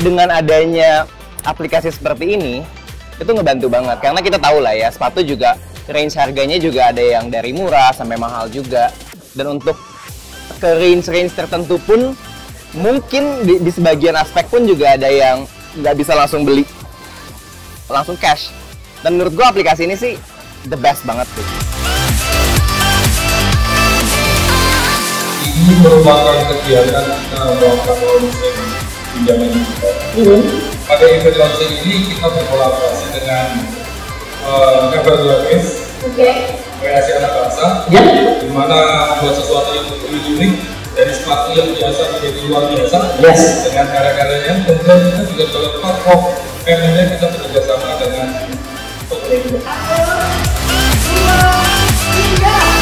dengan adanya aplikasi seperti ini itu ngebantu banget karena kita tahu lah ya sepatu juga range harganya juga ada yang dari murah sampai mahal juga, dan untuk ke range tertentu pun mungkin di sebagian aspek pun juga ada yang nggak bisa langsung beli langsung cash, dan menurut gua aplikasi ini sih the best banget tuh. Ini merupakan kegiatan kita melakukan launching pinjaman digital. Pada event launching ini kita berkolaborasi dengan Kabar Grafis, kreasi anak bangsa, di mana membuat sesuatu yang unik dari sepatu yang biasa menjadi luar biasa dengan karya-karyanya. Kemudian kita juga sebagai platform M&A kita bekerjasama dengan pemerintah.